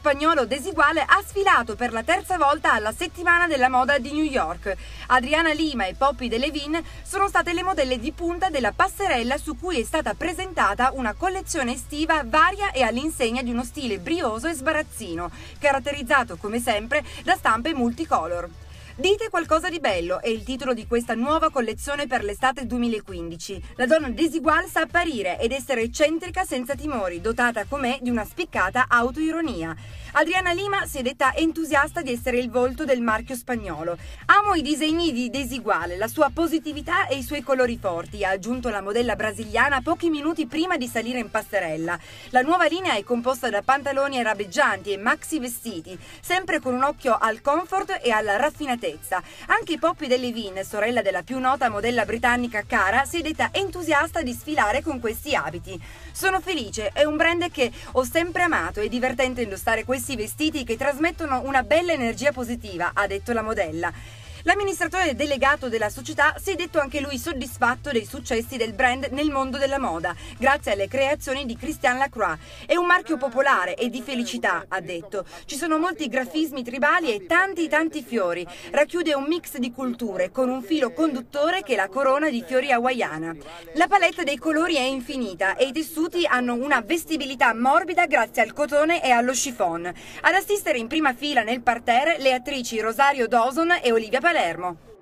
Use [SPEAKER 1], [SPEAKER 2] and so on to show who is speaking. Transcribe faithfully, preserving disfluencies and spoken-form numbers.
[SPEAKER 1] spagnolo Desigual ha sfilato per la terza volta alla Settimana della Moda di New York. Adriana Lima e Poppy Delevingne sono state le modelle di punta della passerella su cui è stata presentata una collezione estiva varia e all'insegna di uno stile brioso e sbarazzino, caratterizzato come sempre da stampe multicolor. Dite qualcosa di bello è il titolo di questa nuova collezione per l'estate duemilaquindici. La donna Desigual sa apparire ed essere eccentrica senza timori, dotata com'è di una spiccata autoironia. Adriana Lima si è detta entusiasta di essere il volto del marchio spagnolo. Amo i disegni di Desigual, la sua positività e i suoi colori forti, ha aggiunto la modella brasiliana pochi minuti prima di salire in passerella. La nuova linea è composta da pantaloni arabeggianti e maxi vestiti, sempre con un occhio al comfort e alla raffinatezza. Anche Poppy Delevingne, sorella della più nota modella britannica Cara, si è detta entusiasta di sfilare con questi abiti. Sono felice, è un brand che ho sempre amato, è divertente indossare questi vestiti che trasmettono una bella energia positiva, ha detto la modella. L'amministratore delegato della società si è detto anche lui soddisfatto dei successi del brand nel mondo della moda, grazie alle creazioni di Christian Lacroix. È un marchio popolare e di felicità, ha detto. Ci sono molti grafismi tribali e tanti tanti fiori. Racchiude un mix di culture con un filo conduttore che è la corona di fiori hawaiana. La palette dei colori è infinita e i tessuti hanno una vestibilità morbida grazie al cotone e allo chiffon. Ad assistere in prima fila nel parterre le attrici Rosario Dawson e Olivia Palermo.